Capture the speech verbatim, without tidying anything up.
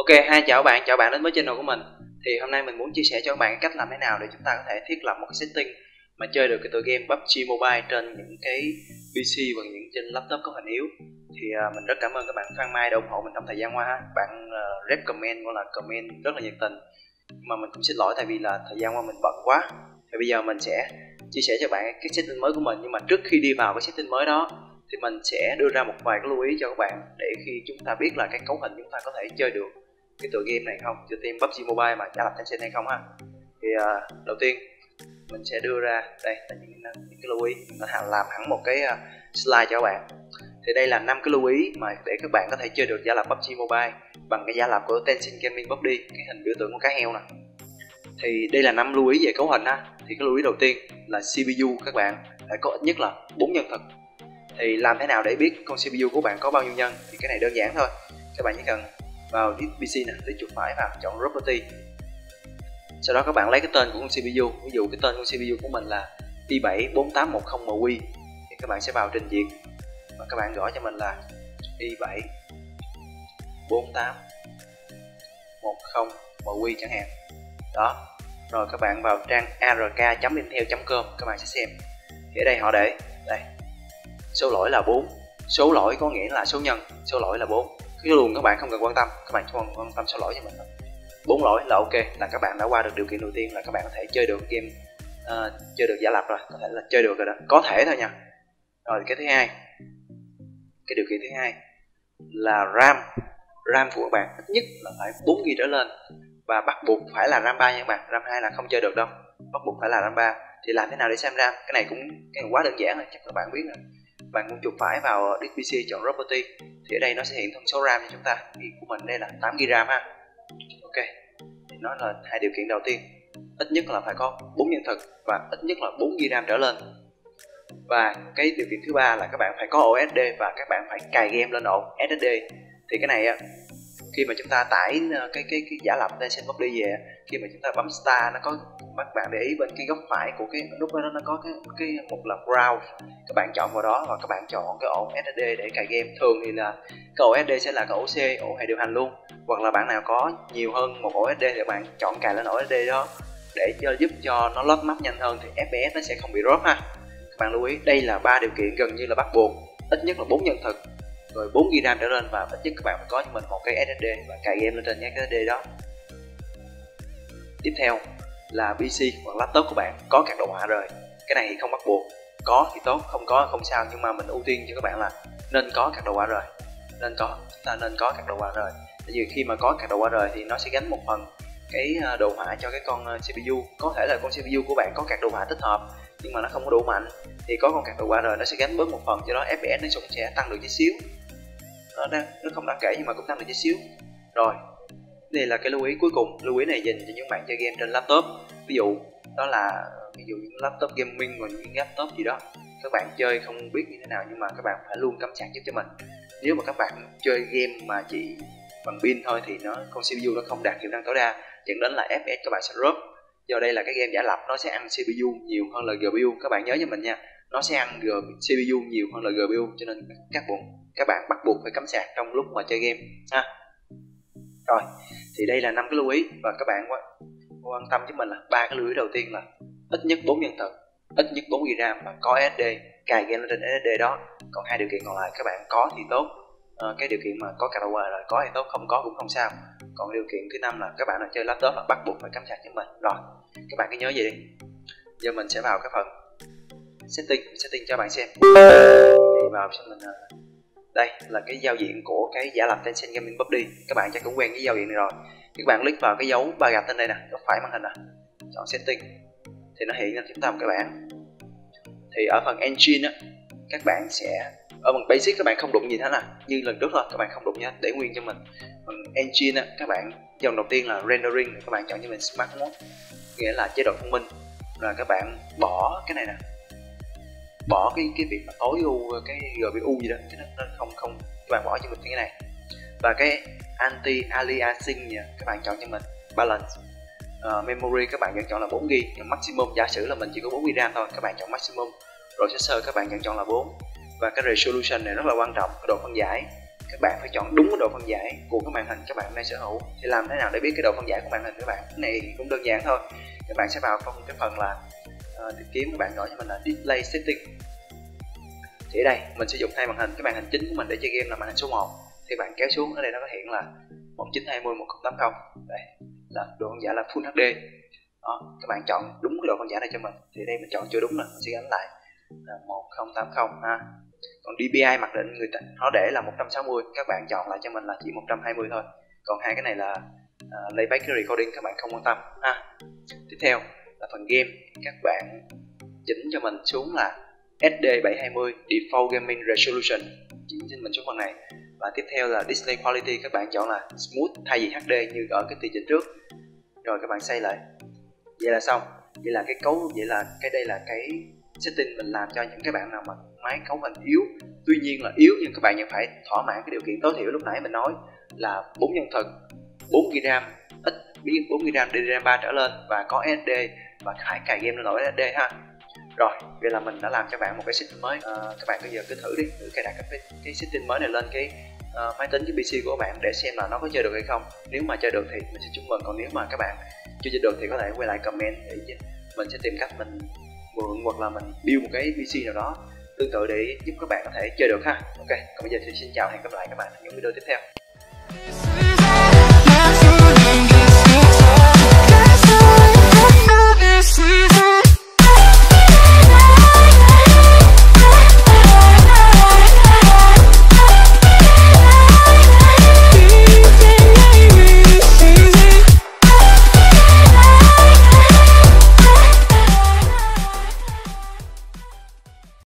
Ok, hai chào bạn, chào bạn đến với channel của mình. Thì hôm nay mình muốn chia sẻ cho các bạn cách làm thế nào để chúng ta có thể thiết lập một cái setting mà chơi được cái tựa game pê u bê giê Mobile trên những cái pê xê và những trên laptop có hình yếu. Thì uh, mình rất cảm ơn các bạn Phan Mai đã ủng hộ mình trong thời gian qua ha. Bạn uh, recommend hoặc là comment rất là nhiệt tình. Nhưng mà mình cũng xin lỗi tại vì là thời gian qua mình bận quá. Thì bây giờ mình sẽ chia sẻ cho bạn cái setting mới của mình, nhưng mà trước khi đi vào cái setting mới đó thì mình sẽ đưa ra một vài cái lưu ý cho các bạn để khi chúng ta biết là cái cấu hình chúng ta có thể chơi được cái tựa game này không, tựa game pê u bê giê Mobile mà giả lập Tencent hay không ha. Thì uh, đầu tiên mình sẽ đưa ra đây là những, những cái lưu ý, mình làm hẳn một cái uh, slide cho các bạn. Thì đây là năm cái lưu ý mà để các bạn có thể chơi được giả lập pê u bê giê Mobile bằng cái giả lập của Tencent Gaming pê u bê giê, cái hình biểu tượng của cá heo nè. Thì đây là năm lưu ý về cấu hình ha. Thì cái lưu ý đầu tiên là xê pê u các bạn phải có ít nhất là bốn nhân thực. Thì làm thế nào để biết con xê pê u của bạn có bao nhiêu nhân? Thì cái này đơn giản thôi. Các bạn chỉ cần vào pê xê nè, lấy chuột phải vào, chọn property. Sau đó các bạn lấy cái tên của con xê pê u. Ví dụ cái tên con xê pê u của mình là i bảy bốn tám một không M Q. Thì các bạn sẽ vào trình duyệt và các bạn gõ cho mình là i bảy bốn tám một không M Q chẳng hạn. Đó. Rồi các bạn vào trang a rờ ca chấm intel chấm com, các bạn sẽ xem. Thì ở đây họ để đây. Số lỗi là bốn. Số lỗi có nghĩa là số nhân, số lỗi là bốn. Cái luồng các bạn không cần quan tâm, các bạn chỉ cần quan tâm số lỗi cho mình thôi. bốn lỗi là ok, là các bạn đã qua được điều kiện đầu tiên, là các bạn có thể chơi được game, uh, chơi được giả lập rồi, có thể là chơi được rồi đó, có thể thôi nha. Rồi cái thứ hai, cái điều kiện thứ hai là RAM, RAM của các bạn ít nhất là phải bốn gi-ga-bai trở lên và bắt buộc phải là RAM ba nha các bạn, RAM hai là không chơi được đâu, bắt buộc phải là RAM ba. Thì làm thế nào để xem RAM? Cái này cũng cái này quá đơn giản rồi, chắc các bạn biết rồi. Bạn muốn chuột phải vào disk pê xê, chọn property. Thì ở đây nó sẽ hiện thông số RAM cho chúng ta. Thì của mình đây là tám gi-ga-bai RAM ha. Ok. Thì nó là hai điều kiện đầu tiên. Ít nhất là phải có bốn nhân thực và ít nhất là bốn gi-ga-bai RAM trở lên. Và cái điều kiện thứ ba là các bạn phải có ổ ét đê và các bạn phải cài game lên ổ ét ét đê. Thì cái này á, khi mà chúng ta tải cái cái cái giả lập Tencent pê u bê giê về, khi mà chúng ta bấm start, nó có, các bạn để ý bên cái góc phải của cái nút đó nó có cái cái một là browse, các bạn chọn vào đó và các bạn chọn cái ổ ét ét đê để cài game. Thường thì là cái ổ ét ét đê sẽ là cái ổ C, ổ hệ điều hành luôn, hoặc là bạn nào có nhiều hơn một ổ ét ét đê thì bạn chọn cài lên ổ ét ét đê đó để cho giúp cho nó load map nhanh hơn, thì ép pê ét nó sẽ không bị drop ha. Các bạn lưu ý đây là ba điều kiện gần như là bắt buộc, ít nhất là bốn nhân thực, rồi bốn gi-ga-bai RAM trở lên, và ít nhất các bạn phải có cho mình một cái ét ét đê và cài game lên trên cái ét ét đê đó. Tiếp theo là pê xê hoặc laptop của bạn có card đồ họa rồi. Cái này thì không bắt buộc, có thì tốt, không có không sao, nhưng mà mình ưu tiên cho các bạn là nên có card đồ họa rồi, nên có, chúng ta nên có card đồ họa rồi. Tại vì khi mà có card đồ họa rồi thì nó sẽ gánh một phần cái đồ họa cho cái con xê pê u. Có thể là con xê pê u của bạn có card đồ họa tích hợp nhưng mà nó không có đủ mạnh, thì có con card đồ họa rồi nó sẽ gánh bớt một phần, cho đó ép pê ét nó cũng sẽ tăng được chút xíu. Nó, đang, nó không đáng kể nhưng mà cũng tăng được chút xíu. Rồi, đây là cái lưu ý cuối cùng. Lưu ý này dành cho những bạn chơi game trên laptop. Ví dụ đó là ví dụ những laptop gaming hoặc những laptop gì đó các bạn chơi không biết như thế nào, nhưng mà các bạn phải luôn cắm sạc giúp cho mình. Nếu mà các bạn chơi game mà chỉ bằng pin thôi thì nó con xê pê u nó không đạt hiệu năng tối đa, dẫn đến là ép pê ét các bạn sẽ drop. Do đây là cái game giả lập, nó sẽ ăn xê pê u nhiều hơn là giê pê u. Các bạn nhớ cho mình nha, nó sẽ ăn xê pê u nhiều hơn là giê pê u, cho nên các bạn các bạn bắt buộc phải cắm sạc trong lúc mà chơi game ha. Rồi, thì đây là năm cái lưu ý, và các bạn quan tâm với mình là ba cái lưu ý đầu tiên là ít nhất bốn nhân thực, ít nhất bốn gi-ga-bai RAM và có ét ét đê, cài game lên trên ét ét đê đó. Còn hai điều kiện còn lại các bạn có thì tốt, à, cái điều kiện mà có card đồ họa rồi có thì tốt, không có cũng không sao. Còn điều kiện thứ năm là các bạn nào chơi laptop là bắt buộc phải cắm sạc với mình. Rồi, các bạn cứ nhớ vậy đi. Giờ mình sẽ vào cái phần setting, setting cho bạn xem. Thì vào cho mình đây là cái giao diện của cái giả lập Tencent Gaming pê u bê giê. Các bạn chắc cũng quen với giao diện này rồi. Các bạn click vào cái dấu ba gạch trên đây nè, góc phải màn hình nè, chọn setting thì nó hiện lên chúng ta một cái bảng. Thì ở phần engine á, các bạn sẽ ở phần basic các bạn không đụng gì hết nè, như lần trước thôi, các bạn không đụng gì hết, để nguyên cho mình. Phần engine á, các bạn dòng đầu tiên là rendering, các bạn chọn cho mình smart mode, nghĩa là chế độ thông minh. Rồi các bạn bỏ cái này nè, bỏ cái cái việc mà tối ưu cái giê pê u gì đó, cái nó, nó không không các bạn bỏ cho mình cái này. Và cái anti aliasing nha, các bạn chọn cho mình balance. Uh, memory các bạn vẫn chọn là bốn gi-ga-bai, maximum giả sử là mình chỉ có bốn gi-ga-bai RAM thôi, các bạn chọn maximum. Processor các bạn vẫn chọn là bốn. Và cái resolution này rất là quan trọng, cái độ phân giải, các bạn phải chọn đúng cái độ phân giải của cái màn hình các bạn đang sở hữu. Thì làm thế nào để biết cái độ phân giải của màn hình các bạn? Cái này cũng đơn giản thôi. Các bạn sẽ vào trong cái phần là uh, tìm kiếm, các bạn gọi cho mình là Display Setting. Thì ở đây mình sử dụng hai màn hình. Cái màn hình chính của mình để chơi game là màn hình số một. Thì bạn kéo xuống, ở đây nó có hiện là một chín hai không một không tám không. Đây là độ phân giải là Full hát đê. Đó, các bạn chọn đúng cái độ phân giải này cho mình. Thì đây mình chọn chưa đúng là mình sẽ gắn lại là một không tám không ha. Còn đê pê i mặc định người ta nó để là một trăm sáu mươi, các bạn chọn lại cho mình là chỉ một trăm hai mươi thôi. Còn hai cái này là uh, playback cái recording, các bạn không quan tâm ha. Tiếp theo là phần game, các bạn chỉnh cho mình xuống là ét đê bảy hai mươi Default Gaming Resolution, chỉnh cho mình xuống phần này. Và tiếp theo là Display Quality, các bạn chọn là Smooth thay vì hát đê như ở cái tùy chỉnh trước. Rồi các bạn xây lại. Vậy là xong. Vậy là cái cấu, vậy là cái đây là cái setting mình làm cho những cái bạn nào mà máy cấu hình yếu. Tuy nhiên là yếu nhưng các bạn vẫn phải thỏa mãn cái điều kiện tối thiểu lúc nãy mình nói là bốn nhân thực, bốn gi-ga-bai RAM, ít biến bốn gi-ga-bai RAM đê đê ram ba trở lên và có ét đê và phải cài game lên nổi ét đê ha. Rồi, vậy là mình đã làm cho bạn một cái setting mới. À, các bạn bây giờ cứ thử đi, thử cài đặt cái, cái setting mới này lên cái uh, máy tính, cái pê xê của các bạn để xem là nó có chơi được hay không. Nếu mà chơi được thì mình sẽ chúc mừng, còn nếu mà các bạn chưa chơi được thì có thể quay lại comment để mình sẽ tìm cách mình mượn hoặc là mình build một cái pê xê nào đó tương tự để giúp các bạn có thể chơi được ha. Ok, còn bây giờ thì xin chào, hẹn gặp lại các bạn ở những video tiếp theo.